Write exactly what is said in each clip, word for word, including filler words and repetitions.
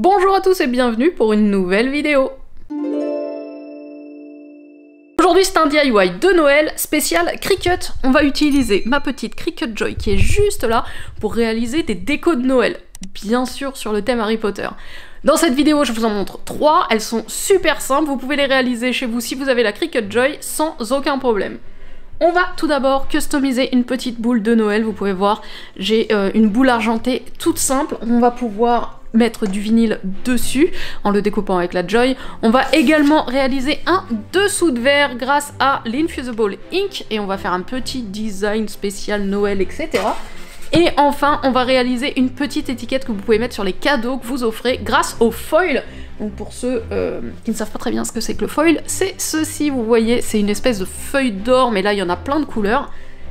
Bonjour à tous et bienvenue pour une nouvelle vidéo. Aujourd'hui c'est un D I Y de Noël spécial Cricut. On va utiliser ma petite Cricut Joy qui est juste là pour réaliser des décos de Noël, bien sûr sur le thème Harry Potter. Dans cette vidéo je vous en montre trois, elles sont super simples, vous pouvez les réaliser chez vous si vous avez la Cricut Joy sans aucun problème. On va tout d'abord customiser une petite boule de Noël, vous pouvez voir, j'ai euh, une boule argentée toute simple, on va pouvoir mettre du vinyle dessus en le découpant avec la Joy. On va également réaliser un dessous de verre grâce à l'Infusible Ink et on va faire un petit design spécial Noël, et cetera. Et enfin, on va réaliser une petite étiquette que vous pouvez mettre sur les cadeaux que vous offrez grâce au foil. Donc pour ceux euh, qui ne savent pas très bien ce que c'est que le foil, c'est ceci, vous voyez, c'est une espèce de feuille d'or, mais là il y en a plein de couleurs.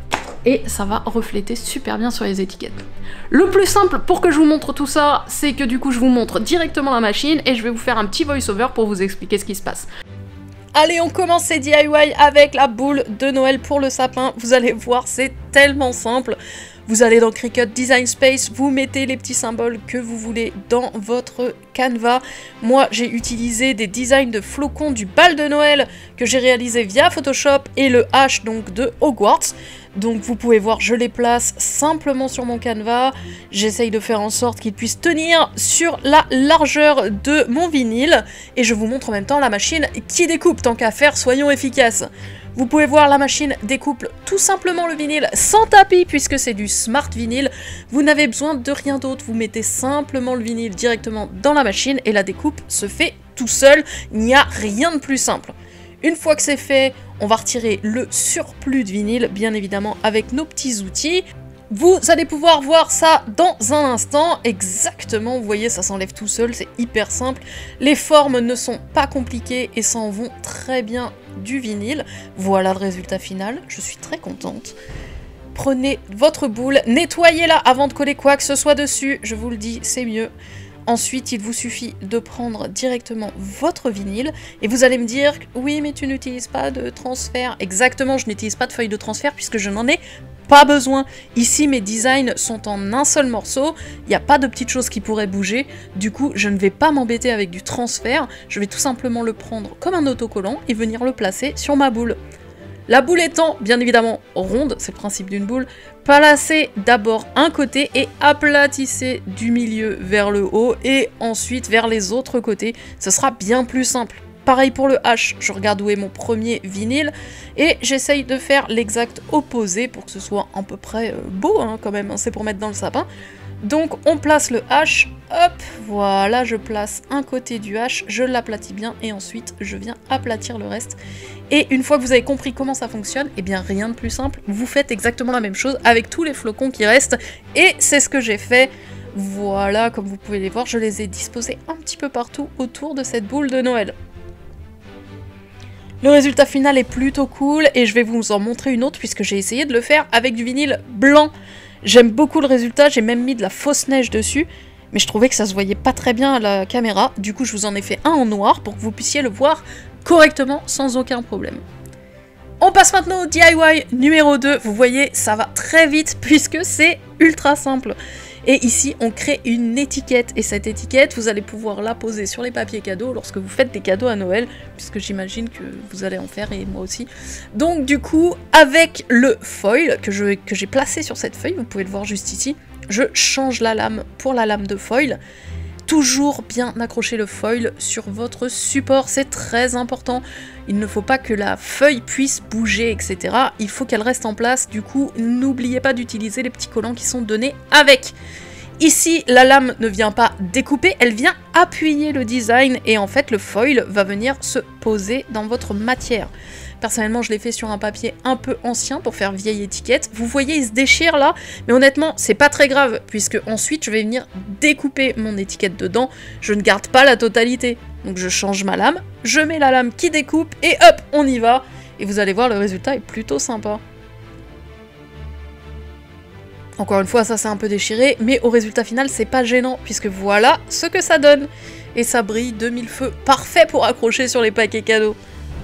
Et ça va refléter super bien sur les étiquettes. Le plus simple pour que je vous montre tout ça, c'est que du coup je vous montre directement la machine et je vais vous faire un petit voice-over pour vous expliquer ce qui se passe. Allez, on commence ces D I Y avec la boule de Noël pour le sapin. Vous allez voir, c'est tellement simple. Vous allez dans Cricut Design Space, vous mettez les petits symboles que vous voulez dans votre canevas. Moi, j'ai utilisé des designs de flocons du bal de Noël que j'ai réalisé via Photoshop et le H donc de Hogwarts. Donc vous pouvez voir, je les place simplement sur mon canevas. J'essaye de faire en sorte qu'ils puissent tenir sur la largeur de mon vinyle. Et je vous montre en même temps la machine qui découpe. Tant qu'à faire, soyons efficaces. Vous pouvez voir, la machine découpe tout simplement le vinyle sans tapis puisque c'est du Smart Vinyl. Vous n'avez besoin de rien d'autre, vous mettez simplement le vinyle directement dans la machine et la découpe se fait tout seul. Il n'y a rien de plus simple. Une fois que c'est fait, on va retirer le surplus de vinyle, bien évidemment avec nos petits outils. Vous allez pouvoir voir ça dans un instant, exactement, vous voyez, ça s'enlève tout seul, c'est hyper simple. Les formes ne sont pas compliquées et s'en vont très bien du vinyle. Voilà le résultat final, je suis très contente. Prenez votre boule, nettoyez-la avant de coller quoi que ce soit dessus, je vous le dis, c'est mieux. Ensuite, il vous suffit de prendre directement votre vinyle et vous allez me dire « Oui, mais tu n'utilises pas de transfert. » Exactement, je n'utilise pas de feuille de transfert puisque je n'en ai pas besoin. Ici, mes designs sont en un seul morceau, il n'y a pas de petites choses qui pourraient bouger. Du coup, je ne vais pas m'embêter avec du transfert, je vais tout simplement le prendre comme un autocollant et venir le placer sur ma boule. La boule étant bien évidemment ronde, c'est le principe d'une boule, placez d'abord un côté et aplatissez du milieu vers le haut et ensuite vers les autres côtés. Ce sera bien plus simple. Pareil pour le H, je regarde où est mon premier vinyle et j'essaye de faire l'exact opposé pour que ce soit à peu près euh, beau hein, quand même, hein, c'est pour mettre dans le sapin. Donc on place le H, hop, voilà, je place un côté du H, je l'aplatis bien et ensuite je viens aplatir le reste. Et une fois que vous avez compris comment ça fonctionne, eh bien rien de plus simple, vous faites exactement la même chose avec tous les flocons qui restent et c'est ce que j'ai fait. Voilà, comme vous pouvez les voir, je les ai disposés un petit peu partout autour de cette boule de Noël. Le résultat final est plutôt cool et je vais vous en montrer une autre puisque j'ai essayé de le faire avec du vinyle blanc. J'aime beaucoup le résultat, j'ai même mis de la fausse neige dessus, mais je trouvais que ça se voyait pas très bien à la caméra, du coup je vous en ai fait un en noir pour que vous puissiez le voir correctement sans aucun problème. On passe maintenant au D I Y numéro deux, vous voyez ça va très vite puisque c'est ultra simple. Et ici on crée une étiquette, et cette étiquette vous allez pouvoir la poser sur les papiers cadeaux lorsque vous faites des cadeaux à Noël, puisque j'imagine que vous allez en faire et moi aussi. Donc du coup avec le foil que je, que j'ai placé sur cette feuille, vous pouvez le voir juste ici, je change la lame pour la lame de foil. Toujours bien accrocher le foil sur votre support, c'est très important. Il ne faut pas que la feuille puisse bouger, et cetera. Il faut qu'elle reste en place, du coup, n'oubliez pas d'utiliser les petits collants qui sont donnés avec. Ici, la lame ne vient pas découper, elle vient appuyer le design et en fait, le foil va venir se poser dans votre matière. Personnellement, je l'ai fait sur un papier un peu ancien pour faire vieille étiquette. Vous voyez, il se déchire là, mais honnêtement, c'est pas très grave, puisque ensuite, je vais venir découper mon étiquette dedans. Je ne garde pas la totalité. Donc je change ma lame, je mets la lame qui découpe, et hop, on y va. Et vous allez voir, le résultat est plutôt sympa. Encore une fois, ça c'est un peu déchiré, mais au résultat final, c'est pas gênant, puisque voilà ce que ça donne. Et ça brille de mille feux, parfait pour accrocher sur les paquets cadeaux.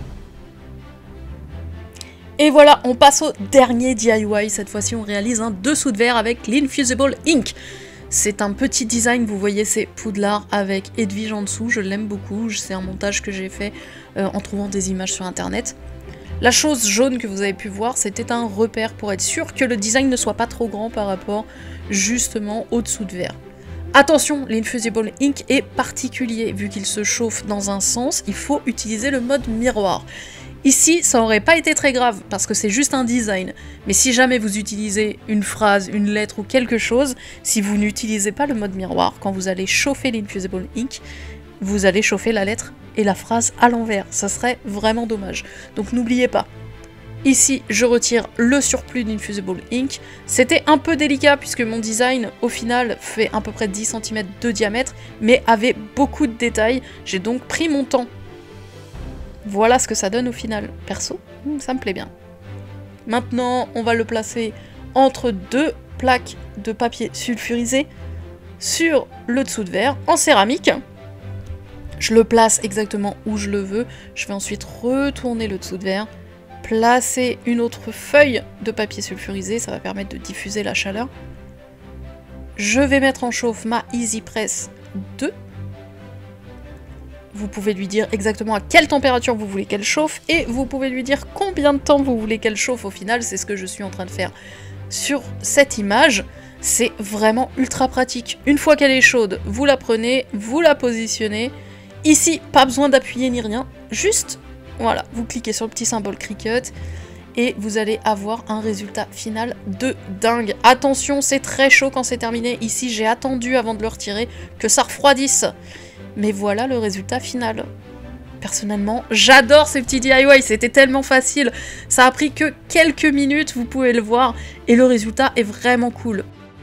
Et voilà, on passe au dernier D I Y. Cette fois-ci, on réalise un dessous de verre avec l'Infusible Ink. C'est un petit design, vous voyez c'est Poudlard avec Edwige en dessous, je l'aime beaucoup, c'est un montage que j'ai fait euh, en trouvant des images sur internet. La chose jaune que vous avez pu voir, c'était un repère pour être sûr que le design ne soit pas trop grand par rapport justement au dessous de verre. Attention, l'Infusible Ink est particulier, vu qu'il se chauffe dans un sens, il faut utiliser le mode miroir. Ici, ça aurait pas été très grave, parce que c'est juste un design. Mais si jamais vous utilisez une phrase, une lettre ou quelque chose, si vous n'utilisez pas le mode miroir, quand vous allez chauffer l'Infusible Ink, vous allez chauffer la lettre et la phrase à l'envers. Ça serait vraiment dommage. Donc n'oubliez pas. Ici, je retire le surplus d'Infusible Ink. C'était un peu délicat puisque mon design, au final, fait à peu près dix centimètres de diamètre, mais avait beaucoup de détails. J'ai donc pris mon temps. Voilà ce que ça donne au final. Perso, ça me plaît bien. Maintenant, on va le placer entre deux plaques de papier sulfurisé sur le dessous de verre en céramique. Je le place exactement où je le veux. Je vais ensuite retourner le dessous de verre. Placer une autre feuille de papier sulfurisé, ça va permettre de diffuser la chaleur. Je vais mettre en chauffe ma Easy Press deux. Vous pouvez lui dire exactement à quelle température vous voulez qu'elle chauffe et vous pouvez lui dire combien de temps vous voulez qu'elle chauffe au final. C'est ce que je suis en train de faire sur cette image. C'est vraiment ultra pratique. Une fois qu'elle est chaude, vous la prenez, vous la positionnez. Ici, pas besoin d'appuyer ni rien, juste... Voilà, vous cliquez sur le petit symbole Cricut et vous allez avoir un résultat final de dingue. Attention, c'est très chaud quand c'est terminé. Ici, j'ai attendu avant de le retirer que ça refroidisse. Mais voilà le résultat final. Personnellement, j'adore ces petits D I Y, c'était tellement facile. Ça a pris que quelques minutes, vous pouvez le voir, et le résultat est vraiment cool.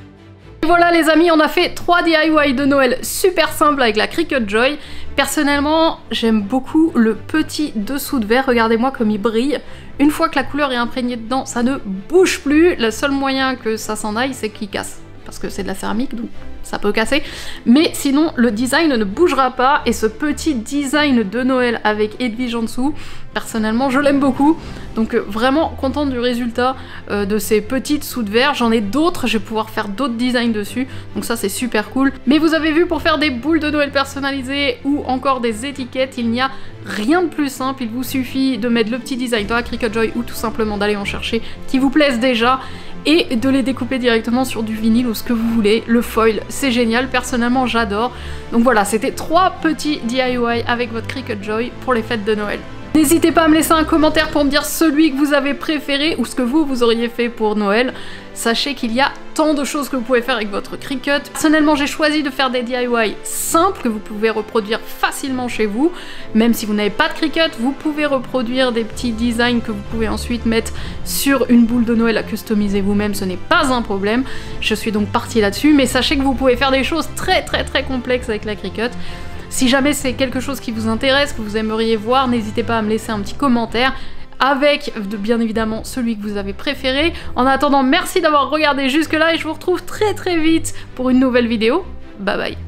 Et voilà les amis, on a fait trois D I Y de Noël super simples avec la Cricut Joy. Personnellement, j'aime beaucoup le petit dessous de verre, regardez-moi comme il brille. Une fois que la couleur est imprégnée dedans, ça ne bouge plus. Le seul moyen que ça s'en aille, c'est qu'il casse. Parce que c'est de la céramique, donc ça peut casser. Mais sinon, le design ne bougera pas. Et ce petit design de Noël avec Edwige en dessous, personnellement, je l'aime beaucoup. Donc euh, vraiment contente du résultat euh, de ces petits dessous de verre. J'en ai d'autres, je vais pouvoir faire d'autres designs dessus. Donc ça, c'est super cool. Mais vous avez vu, pour faire des boules de Noël personnalisées ou encore des étiquettes, il n'y a rien de plus simple. Il vous suffit de mettre le petit design dans la Cricut Joy ou tout simplement d'aller en chercher qui vous plaisent déjà et de les découper directement sur du vinyle ou ce que vous voulez. Le foil, c'est génial, personnellement j'adore. Donc voilà, c'était trois petits D I Y avec votre Cricut Joy pour les fêtes de Noël. N'hésitez pas à me laisser un commentaire pour me dire celui que vous avez préféré ou ce que vous, vous auriez fait pour Noël. Sachez qu'il y a tant de choses que vous pouvez faire avec votre Cricut. Personnellement, j'ai choisi de faire des D I Y simples que vous pouvez reproduire facilement chez vous. Même si vous n'avez pas de Cricut, vous pouvez reproduire des petits designs que vous pouvez ensuite mettre sur une boule de Noël à customiser vous-même, ce n'est pas un problème. Je suis donc partie là-dessus, mais sachez que vous pouvez faire des choses très très très complexes avec la Cricut. Si jamais c'est quelque chose qui vous intéresse, que vous aimeriez voir, n'hésitez pas à me laisser un petit commentaire avec, bien évidemment, celui que vous avez préféré. En attendant, merci d'avoir regardé jusque là et je vous retrouve très très vite pour une nouvelle vidéo. Bye bye.